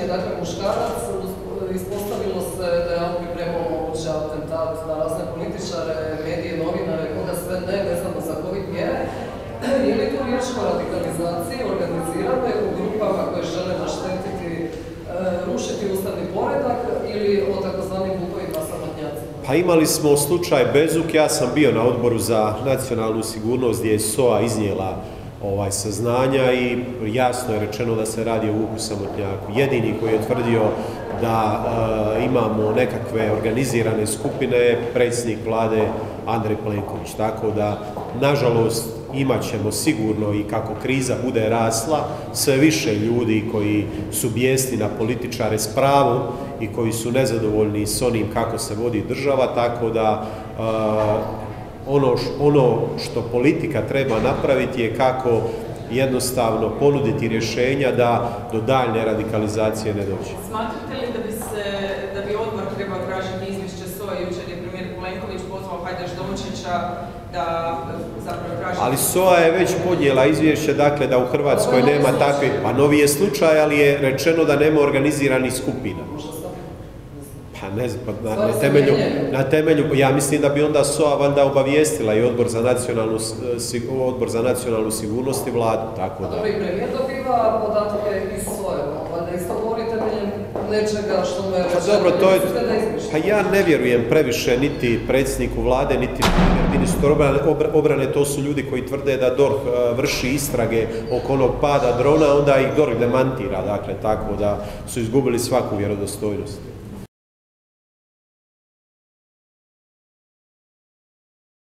je dakle muškarac, ispostavilo se da je on pripremao moguće atentat na razne političare, medije, novinare, koga sve ne, vezano za COVID mjere. Je li tu riječ o radikalizaciji organizirane u grupama koje žele naštetiti, rušiti ustavni poredak ili o takozvanim bukovima samotnjacima? Pa imali smo slučaj Bezuk, ja sam bio na odboru za nacionalnu sigurnost gdje je SOA iznijela saznanja i jasno je rečeno da se radi o Vuku Samotnjaku. Jedini koji je tvrdio da imamo nekakve organizirane skupine je predsjednik vlade Andrej Plenković. Tako da, nažalost, imat ćemo sigurno i kako kriza bude rasla, sve više ljudi koji su bijesni na političare s pravom i koji su nezadovoljni s onim kako se vodi država, tako da ono što politika treba napraviti je kako jednostavno ponuditi rješenja da do daljne radikalizacije ne dođe. Smatrate li da bi odbor trebao tražiti izvješće SOA-e? Jučer je premijer Plenković pozvao Hajdaš-Dončića da zapravo traži... Ali SOA je već podnijela izvješće, dakle da u Hrvatskoj nema takvih... Pa novi je slučaj, ali je rečeno da nema organiziranih skupina. Pa ne znam, na temelju, ja mislim da bi onda SOA valjda obavijestila i odbor za nacionalnu sigurnost i vladu, tako da... Dobro, i premijer dobiva podatke iz SOA-e, valjda isto govori temeljem nečega što mu je rečeno. Dobro, to je... Pa ja ne vjerujem previše niti predsjedniku vlade, niti ministru obrane, to su ljudi koji tvrde da DORH vrši istrage oko onog pada drona, onda ih DORH demantira, dakle, tako da su izgubili svaku vjerodostojnost.